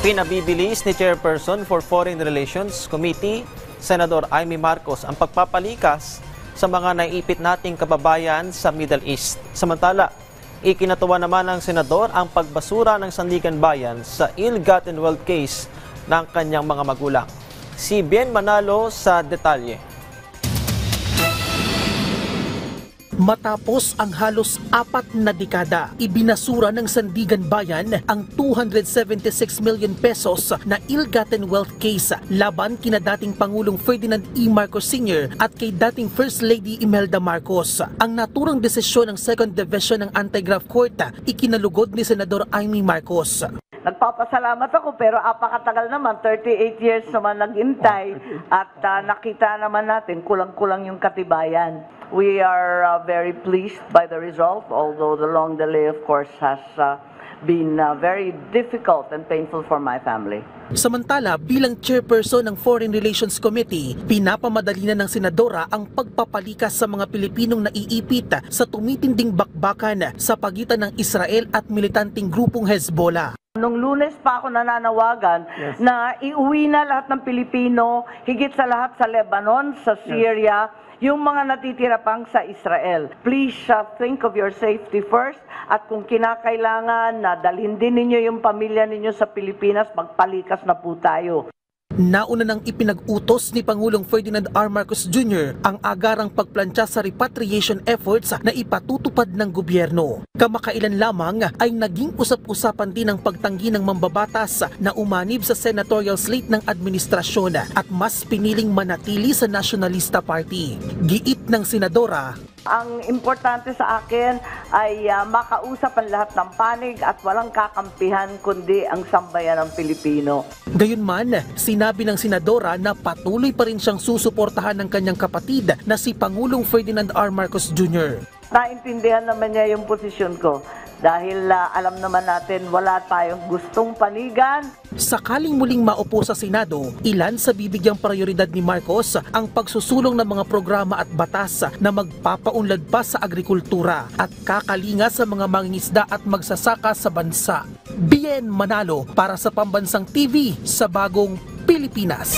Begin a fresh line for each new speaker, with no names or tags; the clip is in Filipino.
Pinabibilis ni Chairperson for Foreign Relations Committee, Senador Amy Marcos, ang pagpapalikas sa mga naiipit nating kababayan sa Middle East. Samantala, ikinatuwa naman ng senador ang pagbasura ng Sandigan Bayan sa ill-gotten wealth case ng kanyang mga magulang. Si Bien Manalo sa detalye.
Matapos ang halos 4 na dekada, ibinasura ng Sandigan Bayan ang 276 million pesos na ill-gotten wealth case laban kina dating Pangulong Ferdinand E. Marcos Sr. at kay dating First Lady Imelda Marcos. Ang naturang desisyon ng Second Division ng Anti-Graft Court ikinalugod ni Senador Amy Marcos.
Nagpapasalamat ako pero apakatagal naman, 38 years naman naghintay at nakita naman natin kulang-kulang yung katibayan. We are very pleased by the result, although the long delay of course has been very difficult and painful for my family.
Samantala, bilang chairperson ng Foreign Relations Committee, pinapamadali na ng senadora ang pagpapalikas sa mga Pilipinong naiipit sa tumitinding bakbakan sa pagitan ng Israel at militanteng grupong Hezbollah.
Nung Lunes pa ako nananawagan na iuwi na lahat ng Pilipino, higit sa lahat sa Lebanon, sa Syria, yung mga natitira pang sa Israel. Please think of your safety first at kung kinakailangan na dalhin din ninyo yung pamilya ninyo sa Pilipinas, magpalikas na po tayo.
Nauna nang ipinag-utos ni Pangulong Ferdinand R. Marcos Jr. ang agarang pagplantsa sa repatriation efforts na ipatutupad ng gobyerno. Kamakailan lamang ay naging usap-usapan din ang pagtanggi ng mambabatas na umanib sa senatorial slate ng administrasyon at mas piniling manatili sa Nationalista Party. Giit ng senadora,
ang importante sa akin ay makausap ang lahat ng panig at walang kakampihan kundi ang sambayan ng Pilipino.
Gayunman, sinabi ng senadora na patuloy pa rin siyang susuportahan ng kanyang kapatid na si Pangulong Ferdinand R. Marcos Jr.
Naintindihan naman niya yung posisyon ko dahil alam naman natin wala tayong gustong panigan.
Sakaling muling maupo sa Senado, ilan sa bibigyang prioridad ni Marcos ang pagsusulong ng mga programa at batas na magpapaunlad pa sa agrikultura at kakalinga sa mga mangingisda at magsasaka sa bansa. Bien Manalo para sa Pambansang TV sa Bagong Pilipinas.